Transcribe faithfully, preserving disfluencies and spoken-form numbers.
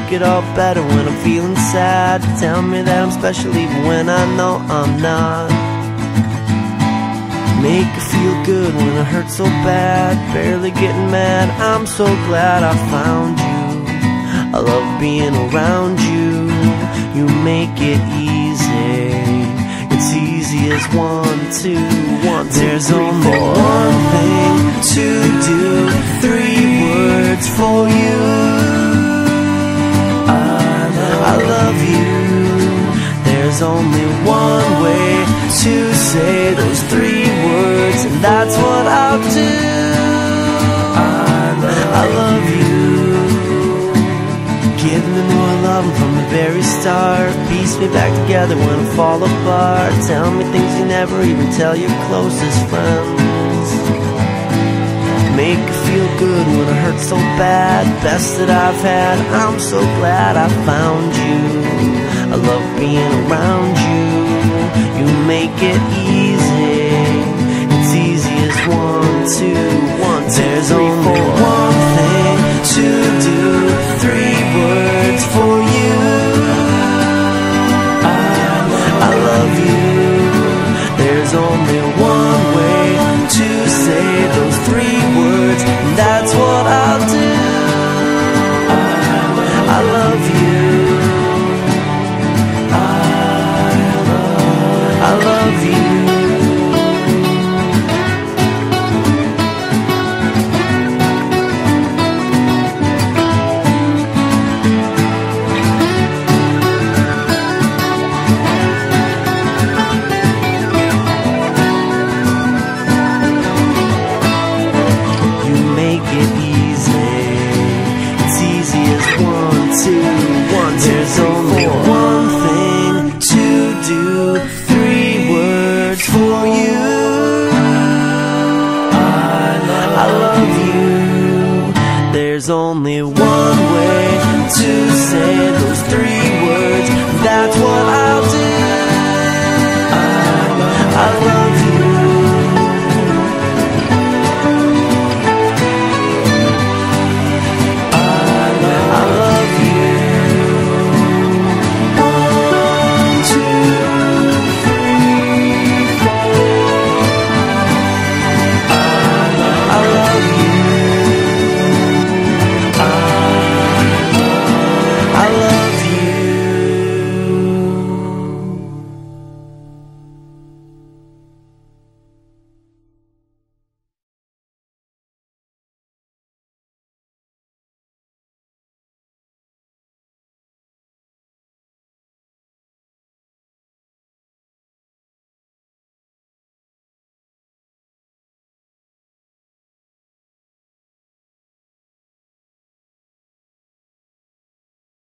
make it all better when I'm feeling sad. Tell me that I'm special even when I know I'm not. Make it feel good when it hurts so bad. Barely getting mad, I'm so glad I found you. I love being around you. You make it easy. It's easy as one, two, one, two, There's three, only four. One thing to do, three words for you. I love, I love you. There's only one way to say those three words, and that's what I'll do. I love, I love you. Give me more love from the very start. Piece me back together when I fall apart. Tell me things you never even tell your closest friends. Make it feel good when it hurts so bad. Best that I've had, I'm so glad I found you. I love being around you. You make it easy. It's easy as one, two, one, two, There's three, only four. One thing to do, three words for you. I love, I love you. There's only one way to say those three words, and that's what I'll do. I love you. I love you. You make it easy. It's easy as one, two, one, two, There's three, only four. One thing to do, for you. I love, I love you. There's only one way to say those three words. That's what I